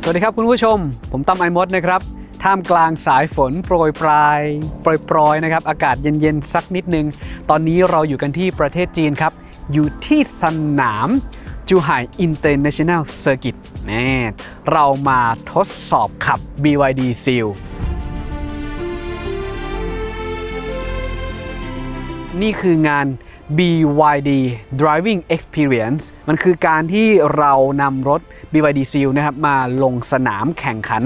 วัสดีครับคุณผู้ชมผมตั้มไอมดนะครับท่ามกลางสายฝนโปรยปลายนะครับอากาศเย็นๆสักนิดนึงตอนนี้เราอยู่กันที่ประเทศจีนครับอยู่ที่สนามจูไห่อินเตอร์เนชั่นแนลเซอร์กิตเรามาทดสอบขับ BYD Seal นี่คืองาน BYD Driving Experience มันคือการที่เรานำรถ BYD Seal นะครับมาลงสนามแข่งขัน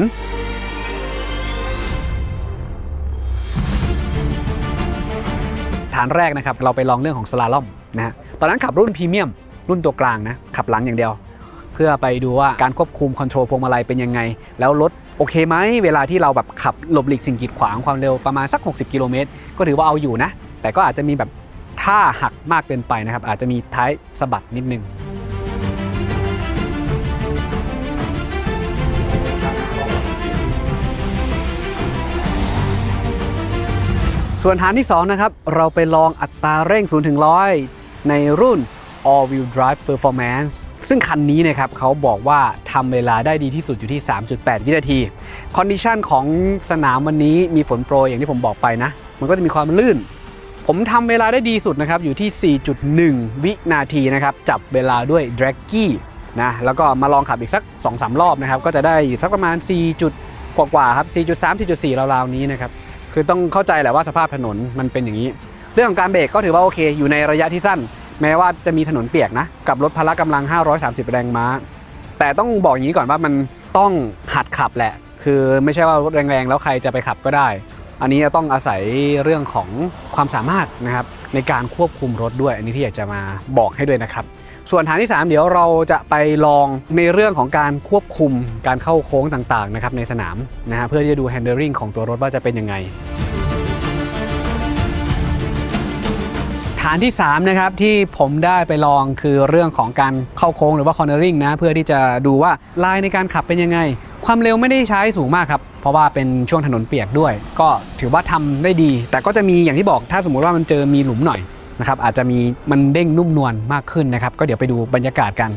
ฐานแรกนะครับเราไปลองเรื่องของสลาล่อมนะฮะตอนนั้นขับรุ่นพรีเมียมรุ่นตัวกลางนะขับหลังอย่างเดียวเพื่อไปดูว่าการควบคุมคอนโทรลพวงมาลัยเป็นยังไงแล้วรถโอเคไหมเวลาที่เราแบบขับหลบหลีกสิ่งกีดขวางความเร็วประมาณสัก60 กิโลเมตรก็ถือว่าเอาอยู่นะแต่ก็อาจจะมีแบบท่าหักมากเกินไปนะครับอาจจะมีท้ายสะบัดนิดนึงส่วนฐานที่2นะครับเราไปลองอัตราเร่ง0 ถึง 100ในรุ่น All Wheel Drive Performance ซึ่งคันนี้นะครับเขาบอกว่าทำเวลาได้ดีที่สุดอยู่ที่ 3.8 วินาทีคอนดิชันของสนามวันนี้มีฝนโปรยอย่างที่ผมบอกไปนะมันก็จะมีความลื่นผมทำเวลาได้ดีสุดนะครับอยู่ที่ 4.1 วินาทีนะครับจับเวลาด้วย Draggy นะแล้วก็มาลองขับอีกสัก 2-3 รอบนะครับก็จะได้อยู่สักประมาณ4 จุดกว่าครับ 4.3 4.4 ราวๆนี้นะครับคือต้องเข้าใจแหละว่าสภาพถนนมันเป็นอย่างนี้เรื่องของการเบรกก็ถือว่าโอเคอยู่ในระยะที่สั้นแม้ว่าจะมีถนนเปียกนะกับรถพละกำลัง530 แรงม้าแต่ต้องบอกอย่างนี้ก่อนว่ามันต้องหัดขับแหละคือไม่ใช่ว่ารถแรงๆแล้วใครจะไปขับก็ได้อันนี้ต้องอาศัยเรื่องของความสามารถนะครับในการควบคุมรถด้วยอันนี้ที่อยากจะมาบอกให้ด้วยนะครับส่วนฐานที่3เดี๋ยวเราจะไปลองในเรื่องของการควบคุมการเข้าโค้งต่างๆนะครับในสนามนะฮะเพื่อที่จะดู handling ของตัวรถว่าจะเป็นยังไงฐานที่3นะครับที่ผมได้ไปลองคือเรื่องของการเข้าโค้งหรือว่า cornering นะเพื่อที่จะดูว่าลายในการขับเป็นยังไงความเร็วไม่ได้ใช้สูงมากครับเพราะว่าเป็นช่วงถนนเปียกด้วยก็ถือว่าทำได้ดีแต่ก็จะมีอย่างที่บอกถ้าสมมุติว่ามันเจอมีหลุมหน่อยนะครับอาจจะมีมันเด้งนุ่มนวลมากขึ้นนะครับก็เดี๋ยวไปดูบรรยากาศกัน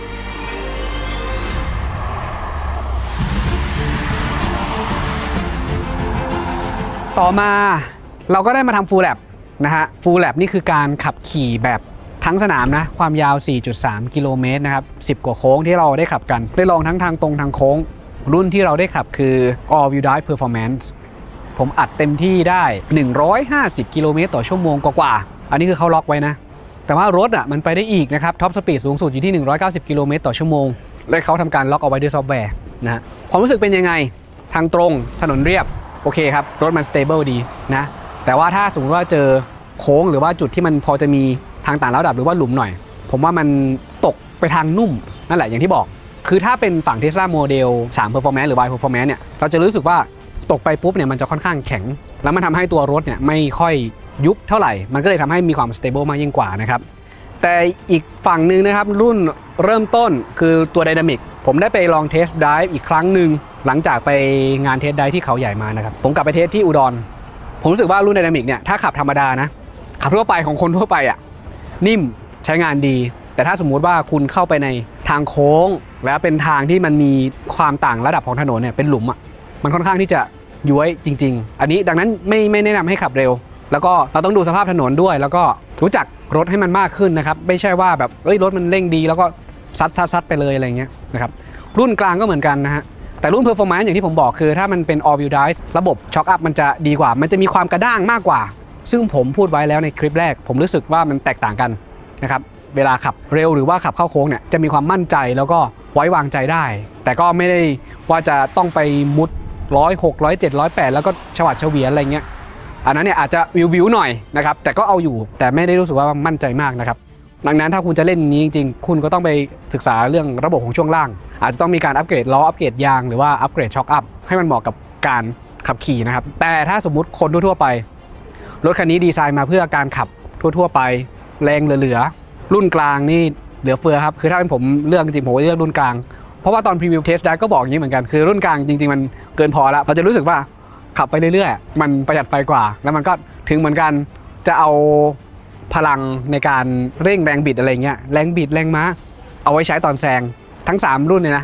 ต่อมาเราก็ได้มาทำ Full Lap นะฮะ Full Lap นี่คือการขับขี่แบบทั้งสนามนะความยาว 4.3 กิโลเมตรนะครับ10 กว่าโค้งที่เราได้ขับกันได้ลองทั้งทางตรงทางโค้งรุ่นที่เราได้ขับคือ All Wheel Drive Performance ผมอัดเต็มที่ได้150 กิโลเมตรต่อชั่วโมงกว่าอันนี้คือเขาล็อกไว้นะแต่ว่ารถมันไปได้อีกนะครับท็อปสปีดสูงสุดอยู่ที่190 กิโลเมตรต่อชั่วโมงและเขาทำการล็อกเอาไว้ด้วยซอฟต์แวร์นะความรู้สึกเป็นยังไงทางตรงถนนเรียบโอเคครับรถมัน stable ดีนะแต่ว่าถ้าสมมติว่าเจอโค้งหรือว่าจุดที่มันพอจะมีทางต่างระดับหรือว่าหลุมหน่อยผมว่ามันตกไปทางนุ่มนั่นแหละอย่างที่บอกคือถ้าเป็นฝั่ง Tesla Model 3 Performance หรือ Y Performance เนี่ยเราจะรู้สึกว่าตกไปปุ๊บเนี่ยมันจะค่อนข้างแข็งแล้วมันทำให้ตัวรถเนี่ยไม่ค่อยยุบเท่าไหร่มันก็เลยทำให้มีความ stable มากยิ่งกว่านะครับแต่อีกฝั่งหนึ่งนะครับรุ่นเริ่มต้นคือตัว Dynamic ผมได้ไปลองเทสไดฟ์อีกครั้งหนึ่งหลังจากไปงานเทสไดฟ์ที่เขาใหญ่มานะครับผมกลับไปเทสที่อุดรผมรู้สึกว่ารุ่น Dynamic เนี่ยถ้าขับธรรมดานะขับทั่วไปของคนทั่วไปนิ่มใช้งานดีแต่ถ้าสมมุติว่าคุณเข้าไปในทางโค้งแล้วเป็นทางที่มันมีความต่างระดับของถนนเนี่ยเป็นหลุมมันค่อนข้างที่จะย้วยจริงๆอันนี้ดังนั้นไม่แนะนำให้ขับเร็วแล้วก็เราต้องดูสภาพถนนด้วยแล้วก็รู้จักรถให้มันมากขึ้นนะครับไม่ใช่ว่าแบบรถมันเร่งดีแล้วก็ซัดไปเลยอะไรเงี้ยนะครับรุ่นกลางก็เหมือนกันนะฮะแต่รุ่น Performance อย่างที่ผมบอกคือถ้ามันเป็น All Wheel Drive ระบบ Shock Up มันจะดีกว่ามันจะมีความกระด้างมากกว่าซึ่งผมพูดไว้แล้วในคลิปแรกผมรู้สึกว่ามันแตกต่างกันนะครับเวลาขับเร็วหรือว่าขับเข้าโค้งเนี่ยจะมีความมั่นใจแล้วก็ไว้วางใจได้แต่ก็ไม่ได้ว่าจะต้องไปมุด106 107 108แล้วก็ฉวัดเฉวียนอะไรเงี้ยอันนั้นเนี่ยอาจจะวิวหน่อยนะครับแต่ก็เอาอยู่แต่ไม่ได้รู้สึกว่ามั่นใจมากนะครับดังนั้นถ้าคุณจะเล่นนี้จริงๆคุณก็ต้องไปศึกษาเรื่องระบบของช่วงล่างอาจจะต้องมีการอัปเกรดล้ออัปเกรดยางหรือว่าอัปเกรดช็อคอัพให้มันเหมาะกับการขับขี่นะครับแต่ถ้าสมมุติคนทั่วไปรถคันนี้ดีไซน์มาเพื่อการขับทั่วไปแรงเหลือรุ่นกลางนี่เหลือเฟือครับคือถ้าเป็นผมเลือกจริงผมจะเลือกรุ่นกลางเพราะว่าตอนพรีวิวเทสได้ก็บอกอย่างนี้เหมือนกันคือรุ่นกลางจริงๆมันเกินพอแล้วเราจะรู้สึกว่าขับไปเรื่อยๆมันประหยัดไฟกว่าแล้วมันก็ถึงเหมือนกันจะเอาพลังในการเร่งแรงบิดอะไรเงี้ยแรงบิดแรงม้าเอาไว้ใช้ตอนแซงทั้ง3รุ่นเลยนะผ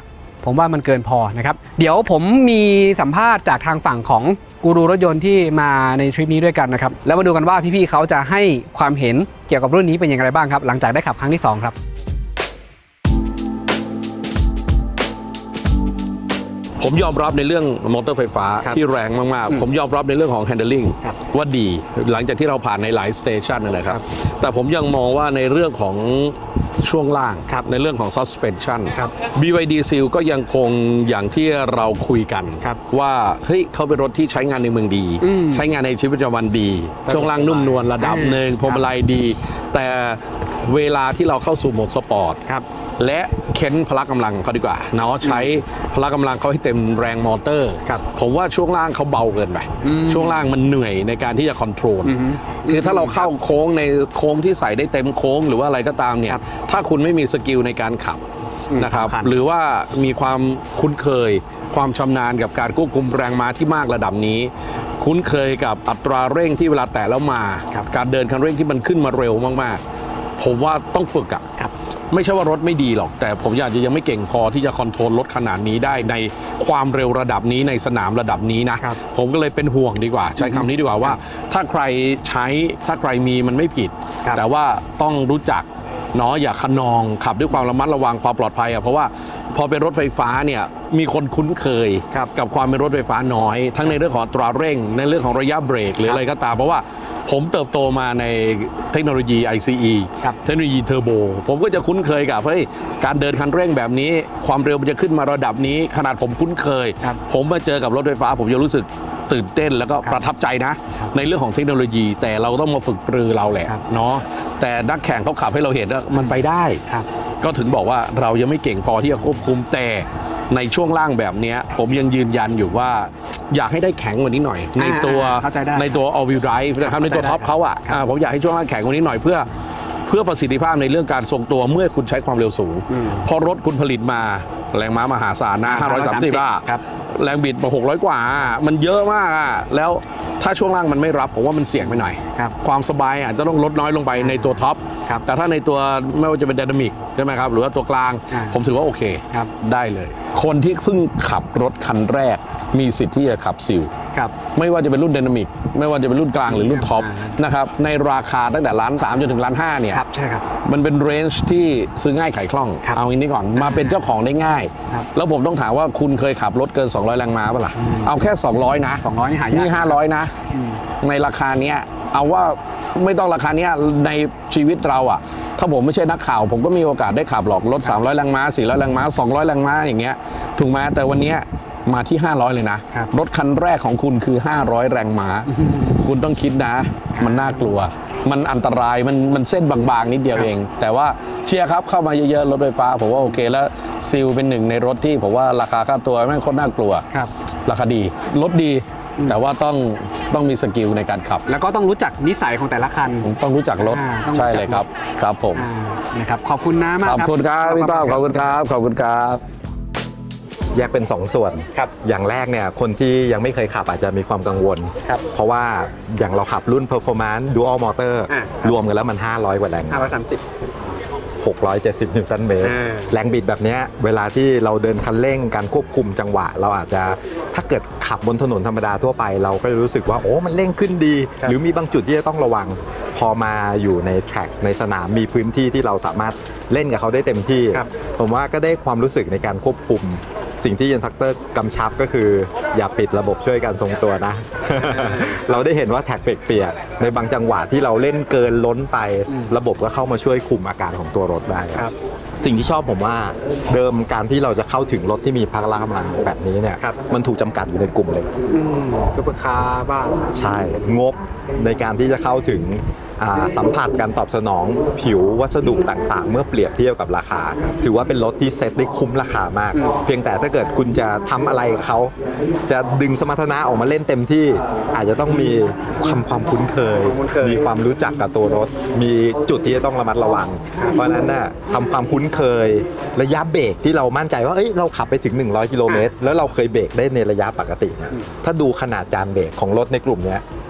ผมว่ามันเกินพอนะครับเดี๋ยวผมมีสัมภาษณ์จากทางฝั่งของกูรูรถยนต์ที่มาในทริปนี้ด้วยกันนะครับแล้วมาดูกันว่าพี่ๆเขาจะให้ความเห็นเกี่ยวกับรุ่นนี้เป็นอย่างไรบ้างครับหลังจากได้ขับครั้งที่2ครับผมยอมรับในเรื่องมอเตอร์ไฟฟ้าที่แรงมากๆผมยอมรับในเรื่องของ handling ว่าดีหลังจากที่เราผ่านในหลายสเตชันนะครับแต่ผมยังมองว่าในเรื่องของช่วงล่างในเรื่องของ suspension BYD Seal ก็ยังคงอย่างที่เราคุยกันว่าเฮ้ยเขาเป็นรถที่ใช้งานในเมืองดีใช้งานในชีวิตประจำวันดีช่วงล่างนุ่มนวลระดับหนึ่งพวงมาลัยดีแต่เวลาที่เราเข้าสู่โหมดสปอร์ตและเค้นพละกำลังเขาดีกว่าเนาะใช้พละกำลังเขาให้เต็มแรงมอเตอร์ผมว่าช่วงล่างเขาเบาเกินไปช่วงล่างมันเหนื่อยในการที่จะคอนโทรลคือถ้าเราเข้าโค้งในโค้งที่ใส่ได้เต็มโค้งหรือว่าอะไรก็ตามเนี่ยถ้าคุณไม่มีสกิลในการขับนะครับหรือว่ามีความคุ้นเคยความชำนาญกับการควบคุมแรงม้าที่มากระดับนี้คุ้นเคยกับอัตราเร่งที่เวลาแตะแล้วมาการเดินคันเร่งที่มันขึ้นมาเร็วมากๆผมว่าต้องฝึกไม่ใช่ว่ารถไม่ดีหรอกแต่ผมอยากจะยังไม่เก่งพอที่จะคอนโทรลรถขนาดนี้ได้ในความเร็วระดับนี้ในสนามระดับนี้นะผมก็เลยเป็นห่วงดีกว่าใช้คำนี้ดีกว่าว่าถ้าใครใช้ถ้าใครมีมันไม่ผิดแต่ว่าต้องรู้จักเนาะอย่าขนองขับด้วยความระมัดระวังความปลอดภัยเพราะว่าพอเป็นรถไฟฟ้าเนี่ยมีคนคุ้นเคยกับความเป็นรถไฟฟ้าน้อยทั้งในเรื่องของอัตราเร่งในเรื่องของระยะเบรกหรืออะไรก็ตามเพราะว่าผมเติบโตมาในเทคโนโลยี ICE เทคโนโลยีเทอร์โบผมก็จะคุ้นเคยกับเฮ้ยการเดินคันเร่งแบบนี้ความเร็วมันจะขึ้นมาระดับนี้ขนาดผมคุ้นเคยผมมาเจอกับรถไฟฟ้าผมจะรู้สึกตื่นเต้นแล้วก็ประทับใจนะในเรื่องของเทคโนโลยีแต่เราต้องมาฝึกปรือเราแหละเนาะแต่นักแข่งเขาขับให้เราเห็นว่ามันไปได้ก็ถึงบอกว่าเรายังไม่เก่งพอที่จะควบคุมแต่ในช่วงล่างแบบนี้ผมยังยืนยันอยู่ว่าอยากให้ได้แข็งกว่านี้หน่อยในตัว all wheel drive นะครับในตัวท็อปเขาผมอยากให้ช่วงล่างแข็งกว่านี้หน่อยเพื่อประสิทธิภาพในเรื่องการทรงตัวเมื่อคุณใช้ความเร็วสูงพอรถคุณผลิตมาแรงม้ามหาศาลนะ530แรงบิดมา600กว่ามันเยอะมากแล้วถ้าช่วงล่างมันไม่รับผมว่ามันเสี่ยงไปหน่อยความสบายอาจจะต้องลดน้อยลงไปในตัวท็อปแต่ถ้าในตัวไม่ว่าจะเป็นไดนามิกใช่ไหมครับหรือว่าตัวกลางผมถือว่าโอเคได้เลยคนที่เพิ่งขับรถคันแรกมีสิทธิ์ที่จะขับซิลไม่ว่าจะเป็นรุ่นไดนามิกไม่ว่าจะเป็นรุ่นกลางหรือรุ่นท็อปนะครับในราคาตั้งแต่1,300,000จนถึง1,500,000เนี่ยมันเป็นเรนจ์ที่ซื้อง่ายขายคล่องเอาอย่างนี้ก่อนมาเป็นเจ้าของได้ง่ายแล้วผมต้องถามว่าคุณเคยขับรถเกิน200แรงม้าป่ะล่ะเอาแค่200นะ200นี่หายากนี่500นะในราคาเนี้ยเอาว่าไม่ต้องราคาเนี้ยในชีวิตเราถ้าผมไม่ใช่นักข่าวผมก็มีโอกาสได้ขับหรอกรถ300แรงม้า400แรงม้า200แรงม้าอย่างเงี้ยถูกไหมแต่วันนี้มาที่500เลยนะรถคันแรกของคุณคือ500แรงม้าคุณต้องคิดนะมันน่ากลัวมันอันตรายมันเส้นบางๆนิดเดียวเองแต่ว่าเชียร์ครับเข้ามาเยอะๆรถไฟฟ้าผมว่าโอเคแล้วซิลเป็นหนึ่งในรถที่ผมว่าราคาค่าตัวไม่ค่อยน่ากลัวราคาดีรถดีแต่ว่าต้องมีสกิลในการขับแล้วก็ต้องรู้จักนิสัยของแต่ละคันต้องรู้จักรถใช่เลยครับผมนะครับขอบคุณนะมากครับขอบคุณครับพี่ต้อมขอบคุณครับขอบคุณครับแยกเป็น2ส่วนอย่างแรกเนี่ยคนที่ยังไม่เคยขับอาจจะมีความกังวลเพราะว่าอย่างเราขับรุ่น Performance Dual Motor รวมกันแล้วมัน500กว่าแรง670 นิวตันเมตรแรงบิดแบบนี้เวลาที่เราเดินคันเร่งการควบคุมจังหวะเราอาจจะถ้าเกิดขับบนถนนธรรมดาทั่วไปเราก็จะรู้สึกว่าโอ้มันเร่งขึ้นดีหรือมีบางจุดที่จะต้องระวังพอมาอยู่ในแทร็กในสนามมีพื้นที่ที่เราสามารถเล่นกับเขาได้เต็มที่ผมว่าก็ได้ความรู้สึกในการควบคุมสิ่งที่อินสตรัคเตอร์กำชับก็คืออย่าปิดระบบช่วยกันทรงตัวนะ เราได้เห็นว่าแท็กเปียกๆในบางจังหวะที่เราเล่นเกินล้นไประบบก็เข้ามาช่วยคุมอาการของตัวรถได้ครับสิ่งที่ชอบผมว่าเดิมการที่เราจะเข้าถึงรถที่มีพละกำลังแบบนี้เนี่ยมันถูกจำกัดอยู่ในกลุ่มเล็กซุปเปอร์คาร์บ้างใช่งบในการที่จะเข้าถึงสัมผัสการตอบสนองผิววัสดุต่างๆเมื่อเปรียบเทียบกับราคาถือว่าเป็นรถที่เซ็ตได้คุ้มราคามากเพียงแต่ถ้าเกิดคุณจะทำอะไรเขาจะดึงสมรรถนะออกมาเล่นเต็มที่อาจจะต้องมีความคุ้นเคยมีความรู้จักกับตัวรถมีจุดที่จะต้องระมัดระวังเพราะฉะนั้นน่ะทำความคุ้นเคยระยะเบรกที่เรามั่นใจว่าเอ้ยเราขับไปถึง100 กิโลเมตรแล้วเราเคยเบรกได้ในระยะปกติเนี่ยถ้าดูขนาดจานเบรกของรถในกลุ่มนี้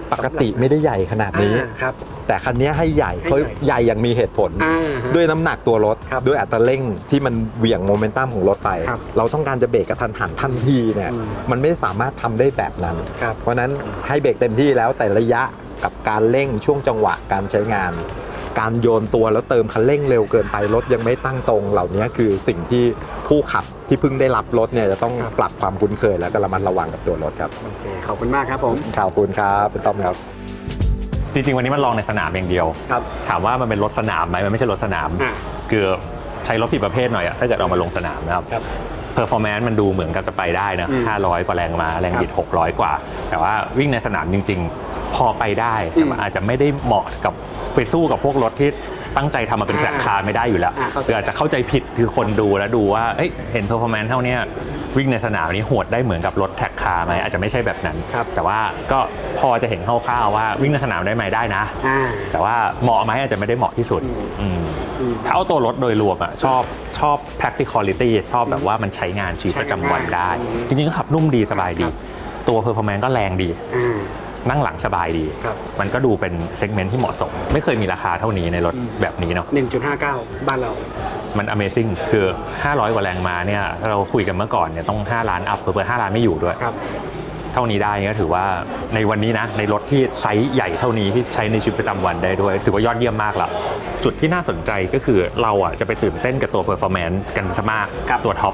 ปกติไม่ได้ใหญ่ขนาดนี้ครับแต่คันนี้ให้ใหญ่เขาใหญ่อย่างมีเหตุผลด้วยน้ำหนักตัวรถด้วยอัตราเร่งที่มันเหวี่ยงโมเมนตัมของรถไปเราต้องการจะเบรกกระทันหันทันทีเนี่ยมันไม่สามารถทำได้แบบนั้นเพราะนั้นให้เบรกเต็มที่แล้วแต่ระยะกับการเร่งช่วงจังหวะการใช้งานการโยนตัวแล้วเติมคันเร่งเร็วเกินไปรถยังไม่ตั้งตรงเหล่านี้คือสิ่งที่ผู้ขับที่เพิ่งได้รับรถเนี่ยจะต้องปรับความคุ้นเคยแล้วก็ระมัดระวังกับตัวรถครับโอเคขอบคุณมากครับผมขอบคุณครับเป็นต้อมครับจริงๆวันนี้มันลองในสนามอย่างเดียวถามว่ามันเป็นรถสนามไหมมันไม่ใช่รถสนามคือใช้รถผิดประเภทหน่อยถ้าเกิดเอามาลงสนามนะครับเพอร์ฟอร์แมนซ์มันดูเหมือนกับจะไปได้นะ500กว่าแรงม้าแรงบิด600กว่าแต่ว่าวิ่งในสนามจริงๆพอไปได้แต่มันอาจจะไม่ได้เหมาะกับไปสู้กับพวกรถที่ตั้งใจทำมาเป็นแฟลตคาร์ไม่ได้อยู่แล้วคืออาจจะเข้าใจผิดคือคนดูแล้วดูว่าเห็นเพอร์ฟอร์แมนซ์เท่านี้วิ่งในสนามนี้โหดได้เหมือนกับรถแท็กคาร์ไหมอาจจะไม่ใช่แบบนั้นแต่ว่าก็พอจะเห็นคร่าวๆว่าวิ่งในสนามได้ไหมได้นะแต่ว่าเหมาะไหมอาจจะไม่ได้เหมาะที่สุดถ้าเอาตัวรถโดยรวมอ่ะชอบ practicality ชอบแบบว่ามันใช้งานชีวิตประจำวันได้จริงๆก็ขับนุ่มดีสบายดีตัว performance ก็แรงดีนั่งหลังสบายดีมันก็ดูเป็นเซกเมนต์ที่เหมาะสมไม่เคยมีราคาเท่านี้ในรถแบบนี้เนาะ 1.59 บ้านเรามัน Amazing คือ500กว่าแรงม้าเนี่ยเราคุยกันเมื่อก่อนเนี่ยต้อง5ล้านอัพเพิ่ม5ล้านไม่อยู่ด้วยเท่านี้ได้ก็ถือว่าในวันนี้นะในรถที่ไซส์ใหญ่เท่านี้ที่ใช้ในชีวิตประจำวันได้ด้วยถือว่ายอดเยี่ยมมากแล้วจุดที่น่าสนใจก็คือเราอ่ะจะไปตื่นเต้นกับตัว performance กันซะมากตัวท็อป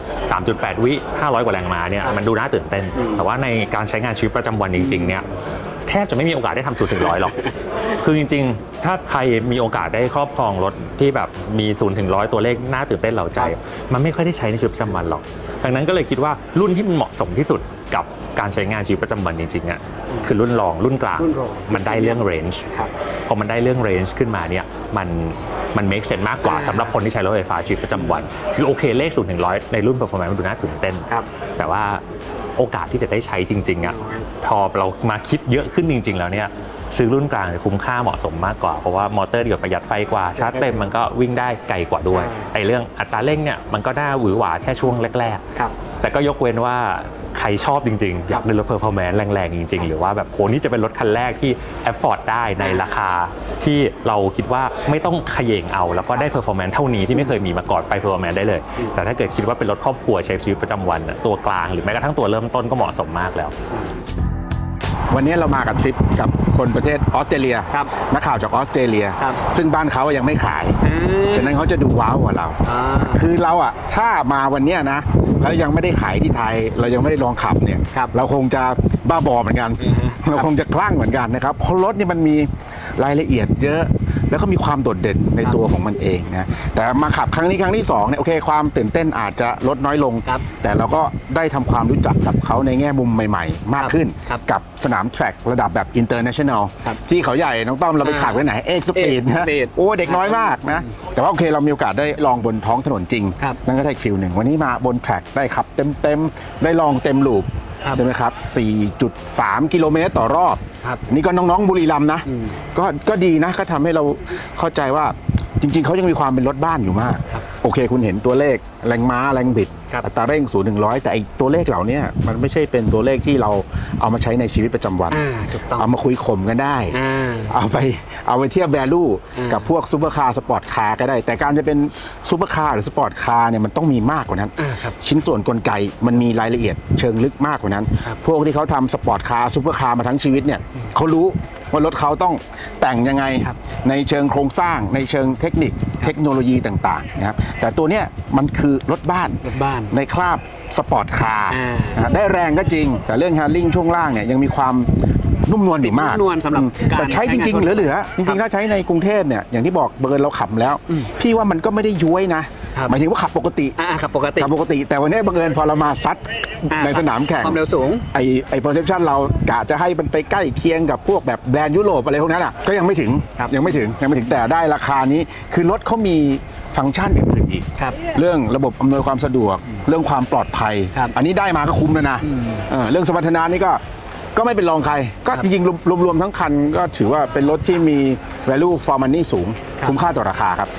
3.8 วิ500กว่าแรงม้าเนี่ยมันดูน่าตื่นเต้นแต่ว่าในการใช้งานชีวิตประจำวันจริงๆเนี่ยแทบจะไม่มีโอกาสได้ทำ0 ถึง 100หรอกคือจริงๆถ้าใครมีโอกาสได้ครอบครองรถที่แบบมี0 ถึง 100ตัวเลขน่าตื่นเต้นเหล่าใจมันไม่ค่อยได้ใช้ในชีวิตประจำวันหรอกดังนั้นก็เลยคิดว่ารุ่นที่มันเหมาะสมที่สุดกับการใช้งานชีวิตประจำวันจริงๆอ่ะคือรุ่นรองรุ่นกลางมันได้เรื่อง range พอมันได้เรื่อง range ขึ้นมาเนี่ยมัน make sense มากกว่าสำหรับคนที่ใช้รถไฟฟ้าชีวิตประจำวันคือโอเคเลข0 ถึง 100ในรุ่น performance มันดูน่าตื่นเต้นแต่ว่าโอกาสที่จะได้ใช้จริงๆอ่ะพอเรามาคิดเยอะขึ้นจริงๆแล้วเนี่ยซื้อรุ่นกลางคุ้มค่าเหมาะสมมากกว่าเพราะว่ามอเตอร์เดียวประหยัดไฟกว่าชาร์จเต็มมันก็วิ่งได้ไกลกว่าด้วยไอ้เรื่องอัตราเร่งเนี่ยมันก็น่าหวือหวาแค่ช่วงแรกๆแต่ก็ยกเว้นว่าใครชอบจริงๆอยากได้รถเพอร์ฟอร์แมนซ์แรงๆจริงๆหรือว่าแบบโหนี่จะเป็นรถคันแรกที่แอฟฟอร์ดได้ในราคาที่เราคิดว่าไม่ต้องเขย่งเอาแล้วก็ได้เพอร์ฟอร์แมนซ์เท่านี้ที่ไม่เคยมีมาก่อนไปเพอร์ฟอร์แมนซ์ได้เลยแต่ถ้าเกิดคิดว่าเป็นรถครอบครัวใช้ชีวิตประจำวันตัวกลางหรือแม้กระทั่งตัวเริ่มต้นก็เหมาะสมมากแล้ววันนี้เรามากับทริปกับคนประเทศออสเตรเลียนักข่าวจากออสเตรเลียซึ่งบ้านเขายังไม่ขายฉะนั้นเขาจะดูว้าวกว่าเราคือเราอ่ะถ้ามาวันนี้นะแล้วยังไม่ได้ขายที่ไทยเรายังไม่ได้ลองขับเนี่ยเราคงจะบ้าบอเหมือนกันเราคงจะคลั่งเหมือนกันนะครับเพราะรถนี่มันมีรายละเอียดเยอะแล้วก็มีความโดดเด่นในตัวของมันเองนะแต่มาขับครั้งนี้ครั้งที่2เนี่ยโอเคความตื่นเต้นอาจจะลดน้อยลงแต่เราก็ได้ทำความรู้จักกับเขาในแง่มุมใหม่ๆมากขึ้นกับสนามแทร็กระดับแบบ international ที่เขาใหญ่น้องต้อมเราไปขับไว้ไหนเอ็กซ์สปีดนะโอ้เด็กน้อยมากนะแต่ว่าโอเคเรามีโอกาสได้ลองบนท้องถนนจริงนั่นก็ได้ฟิลหนึ่งวันนี้มาบนแทร็กได้ขับเต็มได้ลองเต็มลูปใช่ไหมครับ 4.3 กิโลเมตรต่อรอบนี่ก็น้องๆบุรีรัมย์นะก็ดีนะก็ทำให้เราเข้าใจว่าจริงๆเขายังมีความเป็นรถบ้านอยู่มากโอเคคุณเห็นตัวเลขแรงม้าแรงบิดอัตราเร่ง0 ถึง 100แต่ไอตัวเลขเหล่านี้มันไม่ใช่เป็นตัวเลขที่เราเอามาใช้ในชีวิตประจำวันเอามาคุยข่มกันได้เอาไปเทียบ value กับพวกซูเปอร์คาร์สปอร์ตคาร์ก็ได้แต่การจะเป็นซูเปอร์คาร์หรือสปอร์ตคาร์เนี่ยมันต้องมีมากกว่านั้นชิ้นส่วนกลไกมันมีรายละเอียดเชิงลึกมากกว่านั้นพวกที่เขาทำสปอร์ตคาร์ซูเปอร์คาร์มาทั้งชีวิตเนี่ยเขารู้ว่ารถเขาต้องแต่งยังไงในเชิงโครงสร้างในเชิงเทคนิคเทคโนโลยีต่างๆนะครับแต่ตัวเนี้ยมันคือรถบ้านในคราบสปอร์ตคาร์ได้แรงก็จริงแต่เรื่องแฮนดิ้งช่วงล่างเนี่ยยังมีความนุ่มนวลอยู่มากสำหรับแต่ใช้จริงๆเหลือจริงๆถ้าใช้ในกรุงเทพเนี่ยอย่างที่บอกเบิร์นเราขับแล้วพี่ว่ามันก็ไม่ได้ย้วยนะหมายถึงว่าขับปกติขับปกติแต่วันนี้บังเอิญพอเรามาซัดในสนามแข่งความเร็วสูงไอ perception เรากะจะให้มันไปใกล้เคียงกับพวกแบบแบรนด์ยุโรปอะไรพวกนั้นอ่ะก็ยังไม่ถึงแต่ได้ราคานี้คือรถเขามีฟังก์ชันอื่นๆอีกเรื่องระบบอำนวยความสะดวกเรื่องความปลอดภัยอันนี้ได้มาก็คุ้มแล้วนะเรื่องสมรรถนะนี่ก็ไม่เป็นรองใครก็จริงๆรวมๆทั้งคันก็ถือว่าเป็นรถที่มี value for money สูงคุ้มค่าต่อราคาครับ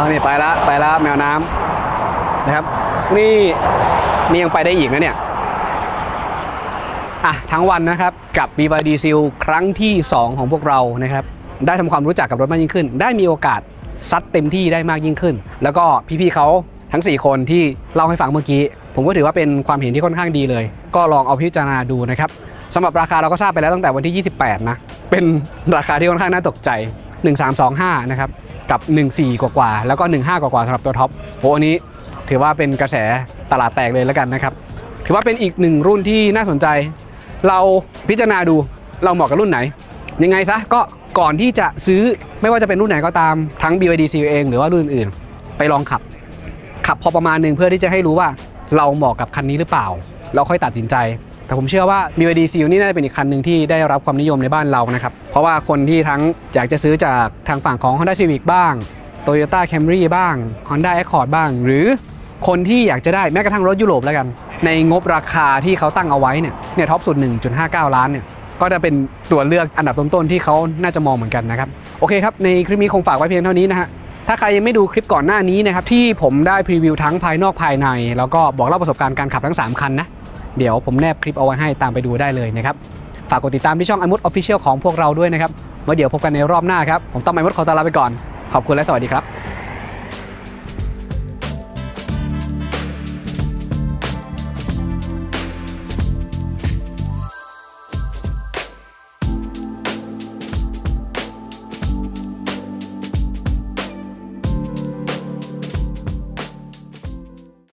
นี่ไปแล้วแมวน้ำนะครับนี่ยังไปได้อีกนะเนี่ยทั้งวันนะครับกับ BYD Seal ครั้งที่2ของพวกเรานะครับได้ทำความรู้จักกับรถมากยิ่งขึ้นได้มีโอกาสซัดเต็มที่ได้มากยิ่งขึ้นแล้วก็พี่ๆเขาทั้ง4คนที่เล่าให้ฟังเมื่อกี้ผมก็ถือว่าเป็นความเห็นที่ค่อนข้างดีเลยก็ลองเอาพิจารณาดูนะครับสำหรับราคาเราก็ทราบไปแล้วตั้งแต่วันที่28นะเป็นราคาที่ค่อนข้างน่าตกใจ1325นะครับกับ14กว่าแล้วก็15กว่าสำหรับตัวท็อปโหอันนี้ถือว่าเป็นกระแสตลาดแตกเลยแล้วกันนะครับถือว่าเป็นอีก1รุ่นที่น่าสนใจเราพิจารณาดูเราเหมาะกับรุ่นไหนยังไงซะก็ก่อนที่จะซื้อไม่ว่าจะเป็นรุ่นไหนก็ตามทั้ง BYD Seal เองหรือว่ารุ่นอื่นไปลองขับพอประมาณนึงเพื่อที่จะให้รู้ว่าเราเหมาะกับคันนี้หรือเปล่าเราค่อยตัดสินใจแต่ผมเชื่อว่า BYD Seal นี่น่าจะเป็นอีกคันหนึ่งที่ได้รับความนิยมในบ้านเรานะครับเพราะว่าคนที่ทั้งอยากจะซื้อจากทางฝั่งของ Honda Civic บ้าง Toyota Camry บ้าง Honda Accord บ้างหรือคนที่อยากจะได้แม้กระทั่งรถยุโรปแล้วกันในงบราคาที่เขาตั้งเอาไว้เนี่ยท็อปสุด 1.59 ล้านเนี่ยก็จะเป็นตัวเลือกอันดับต้นๆที่เขาน่าจะมองเหมือนกันนะครับโอเคครับในคลิปนี้คงฝากไว้เพียงเท่านี้นะฮะถ้าใครยังไม่ดูคลิปก่อนหน้านี้นะครับที่ผมได้พรีวิวทั้งภายนอกภายในแล้วก็บอกเล่าประสบการณ์การขับทั้ง3คันนะเดี๋ยวผมแนบคลิปเอาไว้ให้ตามไปดูได้เลยนะครับฝากกดติดตามที่ช่อง iMood Official ของพวกเราด้วยนะครับเมื่อเดี๋ยวพบกันในรอบหน้าครับผมต้อง iMood ขอตัวลาไปก่อนขอบคุณและสวัสดีครับ